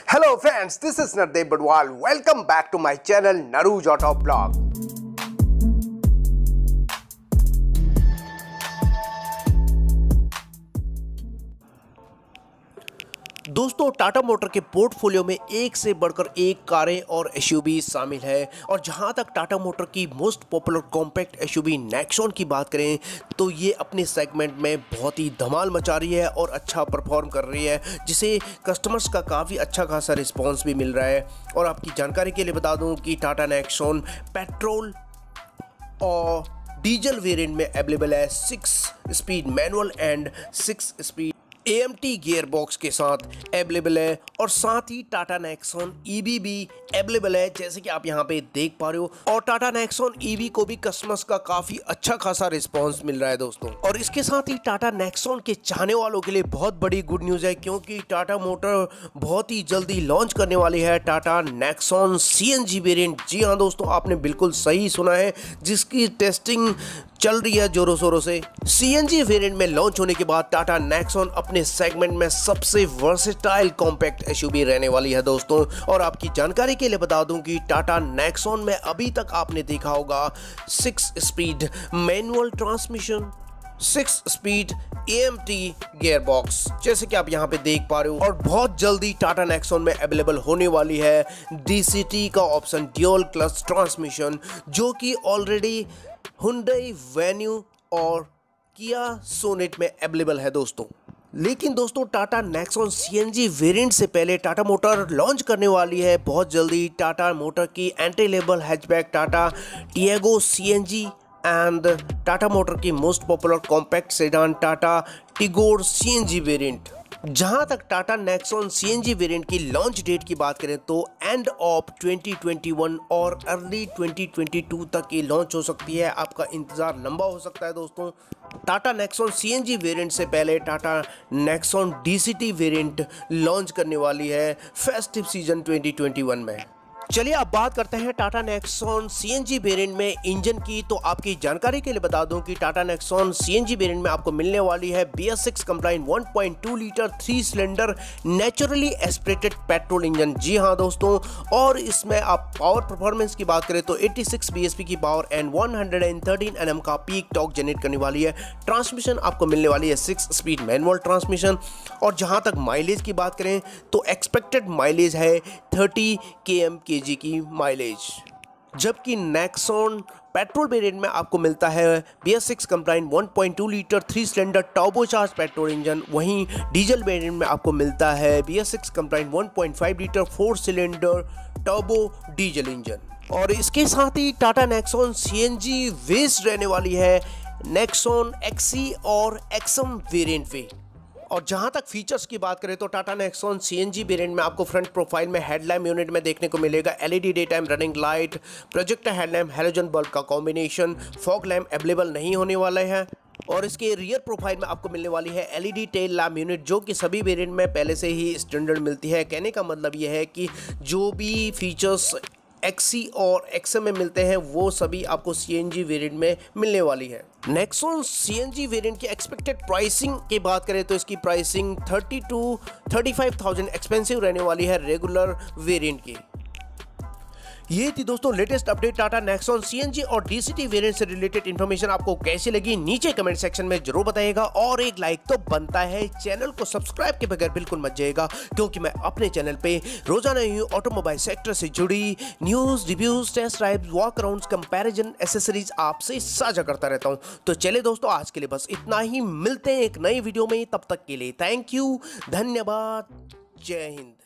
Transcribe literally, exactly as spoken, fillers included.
Hello friends, this is Nardev Badwal. Welcome back to my channel Naruj Auto Blog. दोस्तों, Tata motor के portfolio में एक से बढ़कर एक कारें और एसयूवी शामिल है। और जहां तक टाटा मोटर की most popular compact SUV Nexon की बात करें तो ये अपने सेगमेंट में बहुत ही धमाल मचा रही है और अच्छा परफॉर्म कर रही है, जिसे कस्टमर्स का काफ़ी अच्छा खासा रिस्पांस भी मिल रहा है। और आपकी जानकारी के लिए बता दूं कि टाटा नेक्सॉन पेट्रोल और डीजल वेरिएंट में अवेलेबल है। Six speed manual and six speed A M T gear box के साथ अवेलेबल है। और साथ ही टाटा नेक्सॉन ईवी भी अवेलेबल है, जैसे कि आप यहाँ पे देख पा रहे हो। और टाटा नेक्सॉन ईवी को भी कस्टमर्स का काफ़ी अच्छा खासा रिस्पांस मिल रहा है दोस्तों। और इसके साथ ही टाटा नेक्सॉन के चाहने वालों के लिए बहुत बड़ी गुड न्यूज़ है, क्योंकि टाटा मोटर बहुत ही जल्दी लॉन्च करने वाली है Tata Nexon C N G variant. जी हाँ दोस्तों, आपने बिल्कुल सही सुना है, जिसकी टेस्टिंग चल रही है जोरों शोरों से। सी एन जी वेरिएंट में लॉन्च होने के बाद टाटा नेक्सॉन अपने सेगमेंट में सबसे वर्सेटाइल कॉम्पैक्ट एसयूवी रहने वाली है दोस्तों। और आपकी जानकारी के लिए बता दूं कि टाटा नेक्सॉन में अभी तक आपने देखा होगा six speed manual transmission, six speed A M T gear box, जैसे कि आप यहाँ पे देख पा रहे हो। और बहुत जल्दी टाटा नेक्सॉन में अवेलेबल होने वाली है डी सी टी का ऑप्शन, ड्यूल क्लच ट्रांसमिशन, जो कि ऑलरेडी हुंडई वेन्यू और किया सोनेट में अवेलेबल है दोस्तों। लेकिन दोस्तों, Tata Nexon C N G variant से पहले टाटा मोटर लॉन्च करने वाली है बहुत जल्दी टाटा मोटर की entry level hatchback Tata Tiago C N G and Tata motor की most popular compact sedan Tata Tigor C N G variant. जहां तक Tata Nexon C N G variant की लॉन्च डेट की बात करें तो end of twenty twenty one और अर्ली ट्वेंटी ट्वेंटी टू तक ये लॉन्च हो सकती है। आपका इंतज़ार लंबा हो सकता है दोस्तों। Tata Nexon C N G variant से पहले Tata Nexon D C T variant launch करने वाली है festive season twenty twenty one में। चलिए अब बात करते हैं Tata Nexon C N G variant में इंजन की। तो आपकी जानकारी के लिए बता दूं कि Tata Nexon C N G variant में आपको मिलने वाली है B S six compliant one point two litre three cylinder naturally aspirated petrol engine. जी हाँ दोस्तों, और इसमें आप पावर परफॉर्मेंस की बात करें तो eighty six B H P की power and one hundred thirteen N M का पीक टॉर्क जनरेट करने वाली है। ट्रांसमिशन आपको मिलने वाली है सिक्स स्पीड मैनुअल ट्रांसमिशन। और जहाँ तक माइलेज की बात करें तो एक्सपेक्टेड माइलेज है thirty K M K G की माइलेज, जबकि नेक्सॉन पेट्रोल वेरिएंट में आपको मिलता है B S six compliant one point two litre three cylinder turbocharge petrol engine. वहीं डीजल वेरिएंट में आपको मिलता है B S six compliant one point five litre four cylinder turbo diesel engine. और इसके साथ ही Tata Nexon C N G based रहने वाली है नेक्सॉन एक्सी और एक्सम वेरिएंट पे। और जहां तक फीचर्स की बात करें तो Tata Nexon C N G variant में आपको फ्रंट प्रोफाइल में हेडलैम्प यूनिट में देखने को मिलेगा L E D day time running light, projector headlamp, halogen bulb का कॉम्बिनेशन, फॉग लैम्प अवेलेबल नहीं होने वाला है। और इसके रियर प्रोफाइल में आपको मिलने वाली है L E D tail lamp unit, जो कि सभी वेरिएंट में पहले से ही स्टैंडर्ड मिलती है। कहने का मतलब यह है कि जो भी फीचर्स एक्सी और एक्सएम में मिलते हैं वो सभी आपको सी एन जी वेरिएंट में मिलने वाली है। Nexon C N G variant की एक्सपेक्टेड प्राइसिंग की बात करें तो इसकी pricing thirty two thirty five thousand expensive रहने वाली है रेगुलर वेरिएंट की। ये थी दोस्तों latest update Tata Nexon C N G और डी सी टी वेरिएंट से रिलेटेड इन्फॉर्मेशन। आपको कैसी लगी नीचे कमेंट सेक्शन में जरूर बताइएगा, और एक लाइक तो बनता है। चैनल को सब्सक्राइब के बगैर बिल्कुल मत जाइएगा, क्योंकि मैं अपने चैनल पे रोजाना ही ऑटोमोबाइल सेक्टर से जुड़ी news, reviews, test drive, walk around, comparison, accessories आपसे साझा करता रहता हूँ। तो चले दोस्तों, आज के लिए बस इतना ही। मिलते हैं एक नई वीडियो में, तब तक के लिए थैंक यू, धन्यवाद, जय हिंद।